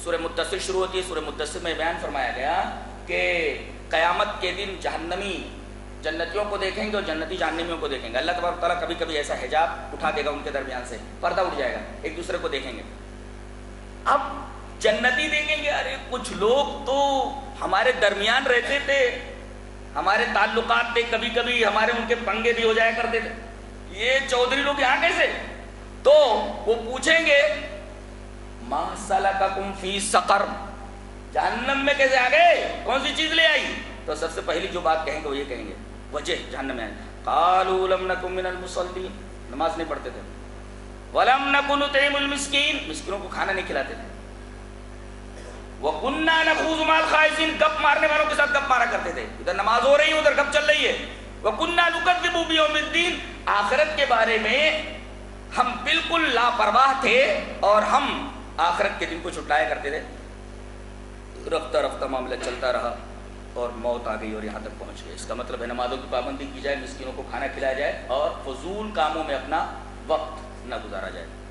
سورہ مدثر شروع ہوتی ہے. سورہ مدثر میں بیان فرمایا گیا کہ قیامت کے دن جہنمی جنتیوں کو دیکھیں گے اور جنتی جہنمیوں کو دیکھیں گے. اللہ تبارک تعالیٰ کبھی کبھی ایسا حجاب اٹھا دے گا ان کے درمیان سے, پردہ اٹھ جائے گا, ایک دوسرے کو دیکھیں گے. اب جنتی دیکھیں گے, ارے کچھ لوگ تو ہمارے درمیان رہتے تھے, ہمارے تعلقات تھے, کبھی کبھی ہمارے ان کے پنگے بھی ہو جایا کرتے تھے, یہ چودھری لوگ یہاں کیسے؟ تو وہ پوچھیں گے ما سلککم فی سقر, جہنم میں کیسے آ گئے, کون سی چیز لے آئی؟ تو سب سے پہلی جو بات کہیں گے وہ یہ کہیں گے, وجہ جہنم میں آئے, قالوا لم نکن من المصلین, نماز نہیں پڑھتے تھے, ولم نکن نطعم المسکین, مسکینوں کو کھانا نہیں کھلاتے تھے, وَكُنَّا نَخُوضُ مَعَ الْخَائِضِينَ, گپ مارنے والوں کے ساتھ گپ مارا کرتے تھے, ادھر نماز ہو رہی ہے ادھر گپ چل رہی ہے. وَكُنَّا نُكَذِّبُ بِيَوْمِ الدِّينِ, آخرت کے بارے میں ہم بالکل لاپرواہ تھے اور ہم آخرت کے دن کو چھٹلایا کرتے تھے. رفتہ رفتہ معاملہ چلتا رہا اور موت آ گئی اور یہاں تک پہنچ گئے. اس کا مطلب ہے نمازوں کی پابندی کی جائے, مسکینوں کو کھانا کھلایا جائے اور فضول کاموں میں اپنا وقت نہ گزارا جائے.